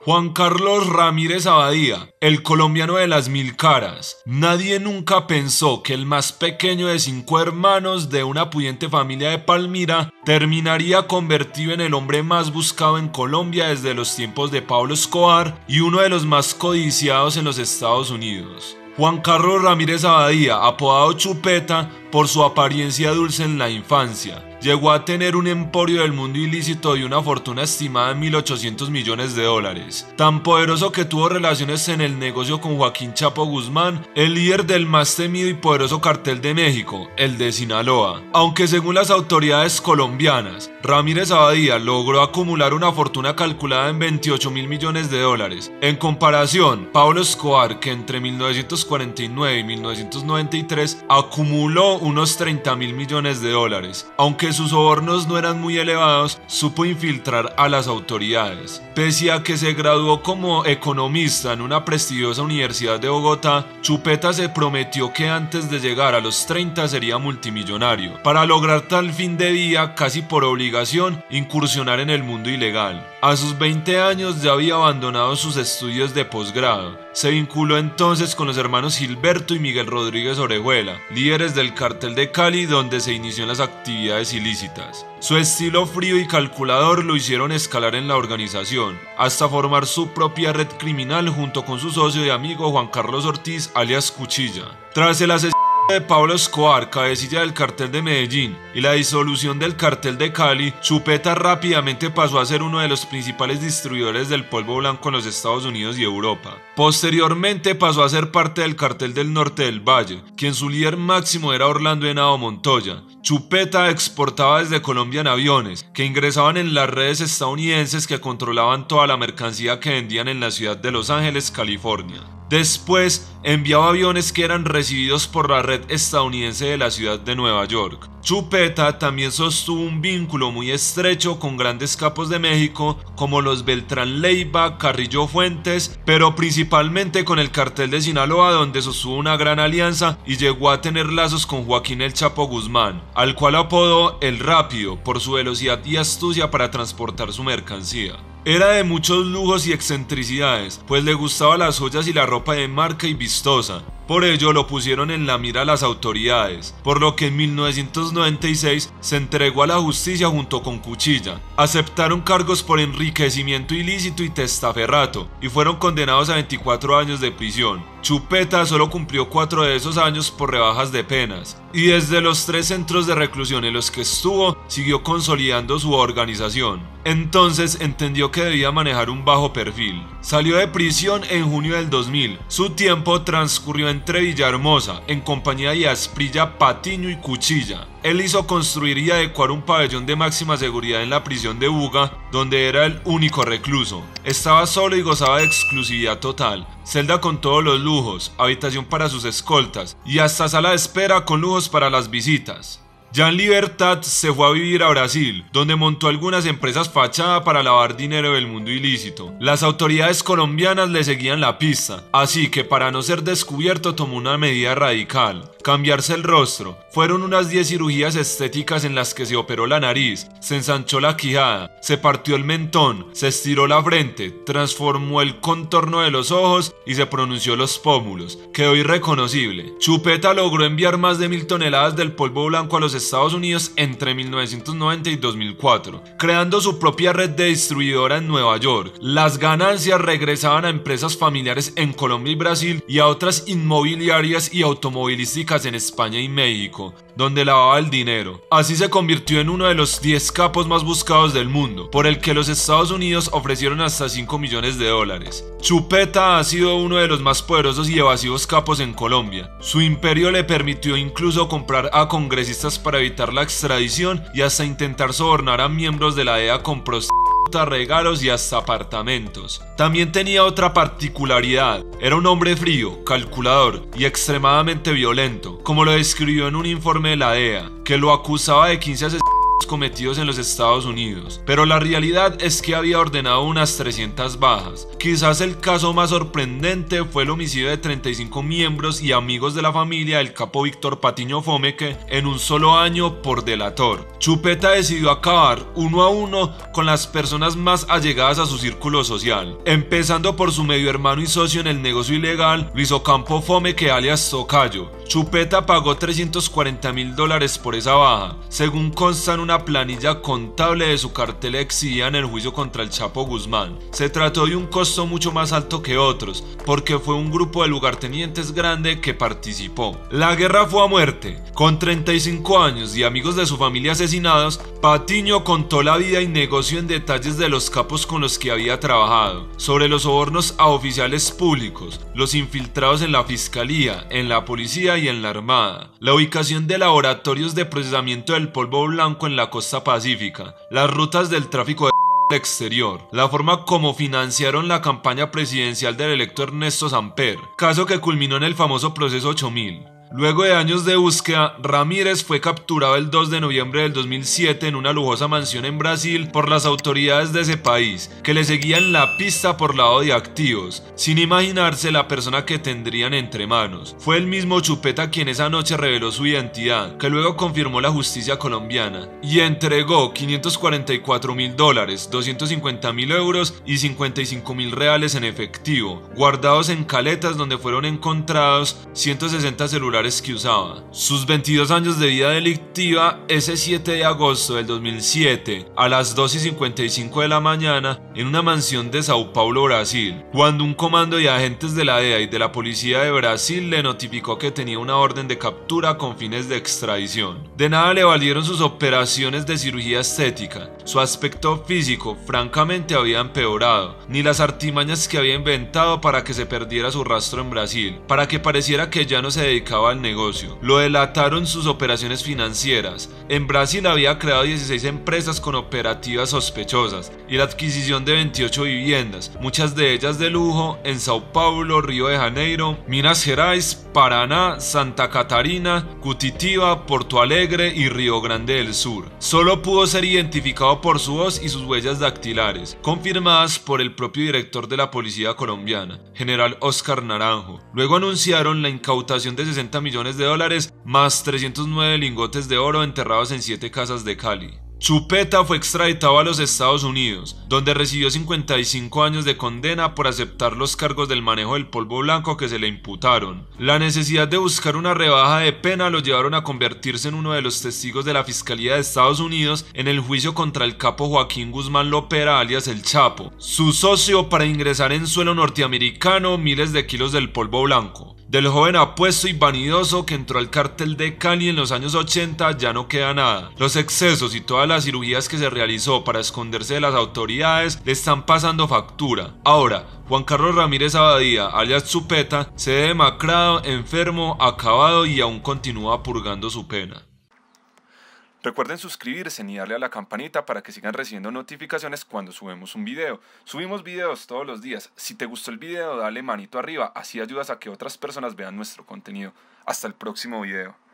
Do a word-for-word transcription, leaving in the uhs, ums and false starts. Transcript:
Juan Carlos Ramírez Abadía, el colombiano de las mil caras. Nadie nunca pensó que el más pequeño de cinco hermanos de una pudiente familia de Palmira terminaría convertido en el hombre más buscado en Colombia desde los tiempos de Pablo Escobar y uno de los más codiciados en los Estados Unidos. Juan Carlos Ramírez Abadía, apodado Chupeta por su apariencia dulce en la infancia, llegó a tener un emporio del mundo ilícito y una fortuna estimada en mil ochocientos millones de dólares, tan poderoso que tuvo relaciones en el negocio con Joaquín Chapo Guzmán, el líder del más temido y poderoso cartel de México, el de Sinaloa. Aunque según las autoridades colombianas, Ramírez Abadía logró acumular una fortuna calculada en veintiocho mil millones de dólares. En comparación, Pablo Escobar, que entre mil novecientos cuarenta y nueve y mil novecientos noventa y tres acumuló unos treinta mil millones de dólares. Aunque sus sobornos no eran muy elevados, supo infiltrar a las autoridades. Pese a que se graduó como economista en una prestigiosa universidad de Bogotá, Chupeta se prometió que antes de llegar a los treinta sería multimillonario. Para lograr tal fin debía, casi por obligación, incursionar en el mundo ilegal. A sus veinte años ya había abandonado sus estudios de posgrado. Se vinculó entonces con los hermanos Gilberto y Miguel Rodríguez Orejuela, líderes del cartel de Cali, donde se inició en las actividades ilícitas. Su estilo frío y calculador lo hicieron escalar en la organización, hasta formar su propia red criminal junto con su socio y amigo Juan Carlos Ortiz, alias Cuchilla. Tras el asesinato de Pablo Escobar, cabecilla del cartel de Medellín, y la disolución del cartel de Cali, Chupeta rápidamente pasó a ser uno de los principales distribuidores del polvo blanco en los Estados Unidos y Europa. Posteriormente pasó a ser parte del cartel del norte del Valle, quien su líder máximo era Orlando Henao Montoya. Chupeta exportaba desde Colombia en aviones, que ingresaban en las redes estadounidenses que controlaban toda la mercancía que vendían en la ciudad de Los Ángeles, California. Después, enviaba aviones que eran recibidos por la red estadounidense de la ciudad de Nueva York. Chupeta también sostuvo un vínculo muy estrecho con grandes capos de México como los Beltrán Leiva, Carrillo Fuentes, pero principalmente con el cartel de Sinaloa, donde sostuvo una gran alianza y llegó a tener lazos con Joaquín El Chapo Guzmán, al cual apodó El Rápido por su velocidad y astucia para transportar su mercancía. Era de muchos lujos y excentricidades, pues le gustaban las joyas y la ropa de marca y vistosa. Por ello lo pusieron en la mira a las autoridades, por lo que en mil novecientos noventa y seis se entregó a la justicia junto con Cuchilla. Aceptaron cargos por enriquecimiento ilícito y testaferrato y fueron condenados a veinticuatro años de prisión. Chupeta solo cumplió cuatro de esos años por rebajas de penas, y desde los tres centros de reclusión en los que estuvo, siguió consolidando su organización. Entonces entendió que debía manejar un bajo perfil. Salió de prisión en junio del dos mil. Su tiempo transcurrió entre Villahermosa, en compañía de Asprilla, Patiño y Cuchilla. Él hizo construir y adecuar un pabellón de máxima seguridad en la prisión de Buga, donde era el único recluso. Estaba solo y gozaba de exclusividad total, celda con todos los lujos, habitación para sus escoltas y hasta sala de espera con lujos para las visitas. Ya en libertad se fue a vivir a Brasil, donde montó algunas empresas fachada para lavar dinero del mundo ilícito. Las autoridades colombianas le seguían la pista, así que para no ser descubierto tomó una medida radical: cambiarse el rostro. Fueron unas diez cirugías estéticas en las que se operó la nariz, se ensanchó la quijada, se partió el mentón, se estiró la frente, transformó el contorno de los ojos y se pronunció los pómulos. Quedó irreconocible. Chupeta logró enviar más de mil toneladas del polvo blanco a los Estados Unidos entre mil novecientos noventa y dos mil cuatro, creando su propia red de distribuidora en Nueva York. Las ganancias regresaban a empresas familiares en Colombia y Brasil y a otras inmobiliarias y automovilísticas en España y México, donde lavaba el dinero. Así se convirtió en uno de los diez capos más buscados del mundo, por el que los Estados Unidos ofrecieron hasta cinco millones de dólares. Chupeta ha sido uno de los más poderosos y evasivos capos en Colombia. Su imperio le permitió incluso comprar a congresistas para evitar la extradición y hasta intentar sobornar a miembros de la D E A con prostitutas, regalos y hasta apartamentos. También tenía otra particularidad: era un hombre frío, calculador y extremadamente violento, como lo describió en un informe de la D E A, que lo acusaba de quince asesinatos cometidos en los Estados Unidos, pero la realidad es que había ordenado unas trescientas bajas. Quizás el caso más sorprendente fue el homicidio de treinta y cinco miembros y amigos de la familia del capo Víctor Patiño Fomeque en un solo año por delator. Chupeta decidió acabar uno a uno con las personas más allegadas a su círculo social, empezando por su medio hermano y socio en el negocio ilegal, Luis Ocampo Fomeque alias Tocayo. Chupeta pagó trescientos cuarenta mil dólares por esa baja, según consta en una planilla contable de su cartel exhibida en el juicio contra el Chapo Guzmán. Se trató de un costo mucho más alto que otros, porque fue un grupo de lugartenientes grande que participó. La guerra fue a muerte. Con treinta y cinco años y amigos de su familia asesinados, Patiño contó la vida y negocio en detalles de los capos con los que había trabajado, sobre los sobornos a oficiales públicos, los infiltrados en la fiscalía, en la policía y en la armada, la ubicación de laboratorios de procesamiento del polvo blanco en la costa pacífica, las rutas del tráfico de exterior, la forma como financiaron la campaña presidencial del electo Ernesto Samper, caso que culminó en el famoso proceso ocho mil. Luego de años de búsqueda, Ramírez fue capturado el dos de noviembre del dos mil siete en una lujosa mansión en Brasil por las autoridades de ese país, que le seguían la pista por lavado de activos, sin imaginarse la persona que tendrían entre manos. Fue el mismo Chupeta quien esa noche reveló su identidad, que luego confirmó la justicia colombiana, y entregó quinientos cuarenta y cuatro mil dólares, doscientos cincuenta mil euros y cincuenta y cinco mil reales en efectivo, guardados en caletas donde fueron encontrados ciento sesenta celulares que usaba. Sus veintidós años de vida delictiva, ese siete de agosto del dos mil siete, a las dos y cincuenta y cinco de la mañana, en una mansión de Sao Paulo, Brasil, cuando un comando de agentes de la D E A y de la policía de Brasil le notificó que tenía una orden de captura con fines de extradición. De nada le valieron sus operaciones de cirugía estética, su aspecto físico francamente había empeorado, ni las artimañas que había inventado para que se perdiera su rastro en Brasil, para que pareciera que ya no se dedicaba al negocio. Lo delataron sus operaciones financieras. En Brasil había creado dieciséis empresas con operativas sospechosas y la adquisición de veintiocho viviendas, muchas de ellas de lujo, en Sao Paulo, Río de Janeiro, Minas Gerais, Paraná, Santa Catarina, Cutitiva, Porto Alegre y Río Grande del Sur. Solo pudo ser identificado por su voz y sus huellas dactilares, confirmadas por el propio director de la policía colombiana, general Oscar Naranjo. Luego anunciaron la incautación de sesenta millones de dólares más trescientos nueve lingotes de oro enterrados en siete casas de Cali. Chupeta fue extraditado a los Estados Unidos, donde recibió cincuenta y cinco años de condena por aceptar los cargos del manejo del polvo blanco que se le imputaron. La necesidad de buscar una rebaja de pena lo llevaron a convertirse en uno de los testigos de la Fiscalía de Estados Unidos en el juicio contra el capo Joaquín Guzmán Lopera alias El Chapo, su socio para ingresar en suelo norteamericano miles de kilos del polvo blanco. Del joven apuesto y vanidoso que entró al cártel de Cali en los años ochenta ya no queda nada. Los excesos y todas las cirugías que se realizó para esconderse de las autoridades le están pasando factura. Ahora, Juan Carlos Ramírez Abadía, alias Chupeta, se ve demacrado, enfermo, acabado y aún continúa purgando su pena. Recuerden suscribirse y darle a la campanita para que sigan recibiendo notificaciones cuando subimos un video. Subimos videos todos los días. Si te gustó el video, dale manito arriba, así ayudas a que otras personas vean nuestro contenido. Hasta el próximo video.